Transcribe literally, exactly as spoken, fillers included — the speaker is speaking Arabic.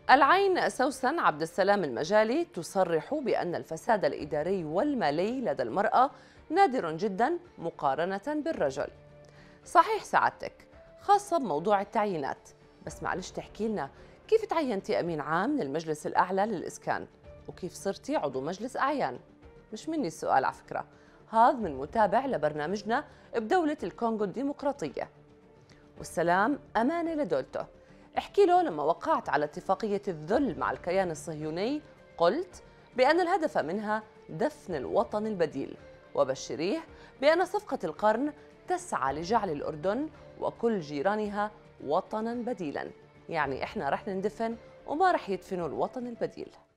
العين سوسن عبد السلام المجالي تصرح بأن الفساد الإداري والمالي لدى المرأة نادر جدا مقارنة بالرجل. صحيح سعادتك، خاصة بموضوع التعيينات، بس معلش تحكي لنا كيف تعينتي أمين عام من المجلس الأعلى للإسكان وكيف صرتي عضو مجلس أعيان؟ مش مني السؤال على فكرة، هذا من متابع لبرنامجنا بدولة الكونغو الديمقراطية. والسلام أمانة لدولته. احكي له لما وقعت على اتفاقية الذل مع الكيان الصهيوني قلت بأن الهدف منها دفن الوطن البديل، وبشريه بأن صفقة القرن تسعى لجعل الأردن وكل جيرانها وطنا بديلا، يعني إحنا رح نندفن وما رح يدفنوا الوطن البديل.